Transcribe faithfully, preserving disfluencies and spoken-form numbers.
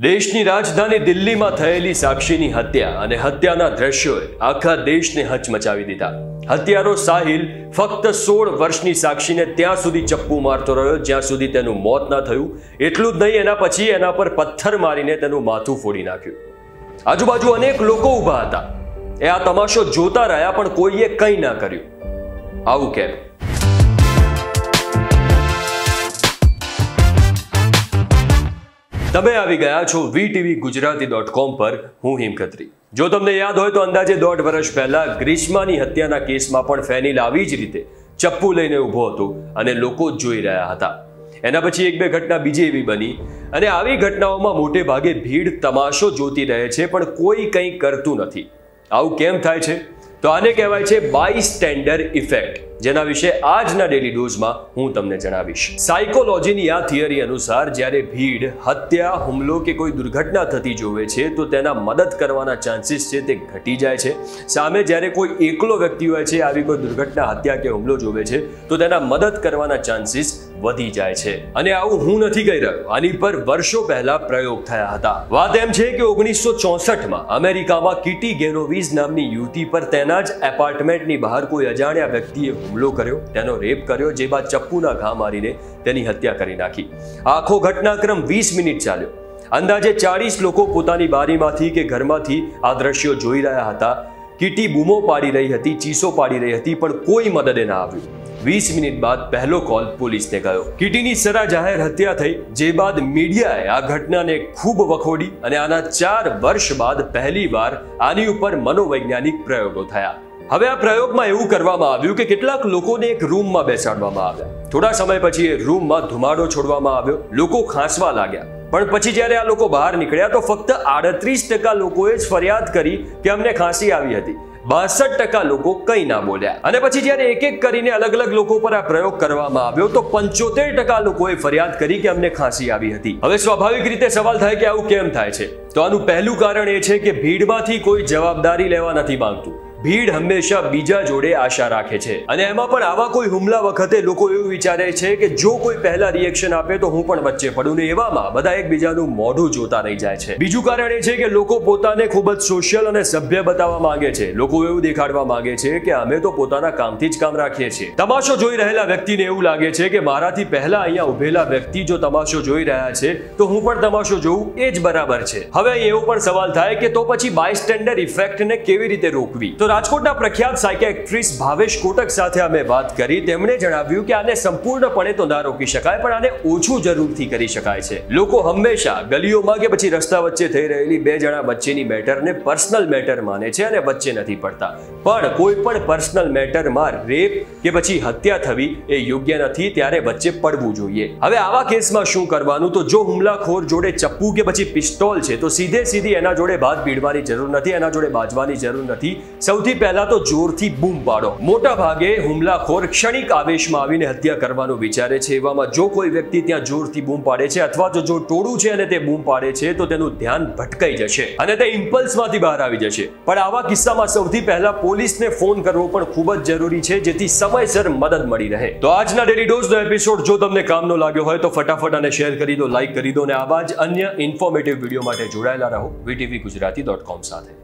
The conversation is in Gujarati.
દેશની રાજધાની દિલ્હીમાં થયેલી સાક્ષીની હત્યા અને હત્યાના દ્રશ્યોએ આખા દેશને હચમચાવી દીધા। હત્યારો સાહિલ ફક્ત સોળ વર્ષની સાક્ષીને ત્યાં સુધી ચપ્પુ મારતો રહ્યો જ્યાં સુધી તેનું મોત ન થયું। એટલું જ નહીં, એના પછી એના પર પથ્થર મારીને તેનું માથું ફોડી નાખ્યું। આજુબાજુ અનેક લોકો ઊભા હતા, એ આ તમાશો જોતા રહ્યા, પણ કોઈએ કંઈ ના કર્યું। આવું કેમ? તમે આવી ગયા છો વીટીવી ગુજરાતી ડોટ કોમ પર। હું હિમ ખત્રી। જો તમને યાદ હોય તો અંદાજે દોઢ વર્ષ પહેલા ગ્રીષ્માની હત્યાના કેસમાં પણ ફેનિલ આવી જ રીતે ચપ્પુ લઈને ઊભો હતો અને લોકો જોઈ રહ્યા હતા। એના પછી એક બે ઘટના બીજી એવી બની અને આવી ઘટનાઓમાં મોટે ભાગે ભીડ તમાશો જોતી રહે છે, પણ કોઈ કંઈ કરતું નથી। આવું કેમ થાય છે? તો આને કહેવાય છે બાયસ્ટેન્ડર ઇફેક્ટ, જેના વિશે આજના ડેલી ડોઝમાં હું તમને જણાવીશ। સાયકોલોજીની આ થિયરી અનુસાર જ્યારે ભીડ હત્યા, હુમલો કે કોઈ દુર્ઘટના થતી જોવે છે તો તેના મદદ કરવાના ચાન્સીસ છે તે ઘટી જાય છે। સામે જ્યારે કોઈ એકલો વ્યક્તિ હોય છે, આવી કોઈ દુર્ઘટના, હત્યા કે હુમલો જોવે છે તો તેના મદદ કરવાના ચાન્સીસ વધી જાય છે। અને આવું હું નથી કહી રહ્યો, આની પર વર્ષો પહેલા પ્રયોગ થયા હતા। વાત એમ છે કે ઓગણીસો ચોસઠમાં અમેરિકામાં કિટી ગેનોવીઝ નામની યુવતી પર તેના જ એપાર્ટમેન્ટની બહાર કોઈ અજાણ્યા વ્યક્તિએ હુમલો કર્યો, તેનો રેપ કર્યો, જે બાદ ચપ્પુના ઘા મારીને તેની હત્યા કરી નાખી। આખો ઘટનાક્રમ વીસ મિનિટ ચાલ્યો। અંદાજે ચાલીસ લોકો પોતાની બારીમાંથી કે ઘરમાંથી આ દ્રશ્યો જોઈ રહ્યા હતા। કિટી બૂમો પાડી રહી હતી, ચીસો પાડી રહી હતી, પણ કોઈ મદદે ના આવ્યું। વીસ મિનિટ બાદ પહેલો કોલ પોલીસને ગયો। કિટીની સરા જાહેર હત્યા થઈ, જે બાદ મીડિયાએ આ ઘટનાને ખૂબ વખોડી અને આના ચાર વર્ષ બાદ પહેલીવાર આની ઉપર મનોવૈજ્ઞાનિક પ્રયોગો થયા। હવે આ પ્રયોગમાં એવું કરવામાં આવ્યું કે કેટલાક લોકોને એક રૂમમાં બેસાડવામાં આવ્યા। થોડા સમય પછી એ રૂમમાં ધુમાડો છોડવામાં આવ્યો, લોકો ખાંસવા લાગ્યા, પણ પછી જ્યારે આ લોકો બહાર નીકળ્યા તો ફક્ત આડત્રીસ ટકા લોકોએ જ ફરિયાદ કરી કે અમને ખાંસી આવી હતી। બાસઠ ટકા લોકો કંઈ ના બોલ્યા। અને પછી જ્યારે એક એક કરીને અલગ અલગ લોકો પર આ પ્રયોગ કરવામાં આવ્યો તો પંચોતેર ટકા લોકોએ ફરિયાદ કરી કે અમને ખાંસી આવી હતી। હવે સ્વાભાવિક રીતે સવાલ થાય કે આવું કેમ થાય છે? તો આનું પહેલું કારણ એ છે કે ભીડમાંથી કોઈ જવાબદારી લેવા નથી માંગતું। ભીડ હંમેશા બીજા જોડે આશા રાખે છે, અને એમાં પણ આવા કોઈ હુમલા વખતે લોકો એવું વિચારે છે કે જો કોઈ પહેલા રિએક્શન આપે તો હું પણ વચ્ચે પડું, ને એવામાં બધા એકબીજાનું મોઢું જોતા રહી જાય છે। બીજું કારણ એ છે કે લોકો પોતાને ખૂબ જ સોશિયલ અને સભ્ય બતાવવા માંગે છે। લોકો એવું દેખાડવા માંગે છે કે અમે તો પોતાના કામથી જ કામ રાખીએ છીએ। તમાશો જોઈ રહેલા વ્યક્તિને એવું લાગે છે કે મારાથી પહેલા અહીંયા ઉભેલા વ્યક્તિ જો તમાશો જોઈ રહ્યા છે તો હું પણ તમાશો જોઉં, એ જ બરાબર છે। હવે અહીં એવો પણ સવાલ થાય કે તો પછી બાયસ્ટેન્ડર ઇફેક્ટને કેવી રીતે રોકવી? તો રાજકોટના પ્રખ્યાત સાયકેટ્રિસ્ટ ભાવેશ કોટક સાથે અમે વાત કરી। તેમણે જણાવ્યું કે આને સંપૂર્ણપણે તો ના રોકી શકાય, પણ આને ઓછું જરૂરથી કરી શકાય છે। લોકો હંમેશા ગલીઓમાં કે પછી રસ્તા વચ્ચે થઈ રહેલી બે જણા વચ્ચેની મેટરને પર્સનલ મેટર માને છે અને વચ્ચે નથી પડતા, પણ કોઈ પણ પર્સનલ મેટરમાં રેપ કે પછી હત્યા થવી એ યોગ્ય નથી, ત્યારે વચ્ચે પડવું જોઈએ। હવે આવા કેસમાં શું કરવાનું? તો જો હુમલાખોર જોડે ચપ્પુ કે પછી પિસ્તોલ છે તો સીધે સીધી એના જોડે બાદ ભીડવાની જરૂર નથી, એના જોડે બાજવાની જરૂર નથી। સૌથી પહેલા તો જોરથી બૂમ પાડો। મોટા ભાગે હુમલાખોર ક્ષણિક આવેશમાં આવીને હત્યા કરવાનું વિચારે છે, એવામાં જો કોઈ વ્યક્તિ ત્યાં જોરથી બૂમ પાડે છે અથવા તો જો ટોળું છે અને તે બૂમ પાડે છે તો તેનું ધ્યાન ભટકાઈ જશે અને તે ઇમ્પલ્સમાંથી બહાર આવી જશે। પણ આવા કિસ્સામાં સૌથી પહેલા પોલીસને ફોન કરવો પણ ખૂબ જ જરૂરી છે, જેથી સમયસર મદદ મળી રહે। તો આજના ડેલી ડોઝનો એપિસોડ જો તમને કામનો લાગ્યો હોય તો ફટાફટ અને શેર કરી દો, લાઈક કરી દો, અને આવા જ અન્ય ઇન્ફોર્મેટિવ વિડીયો માટે જોડાયેલા રહો વીટીવી ગુજરાતી ડોટ કોમ સાથે।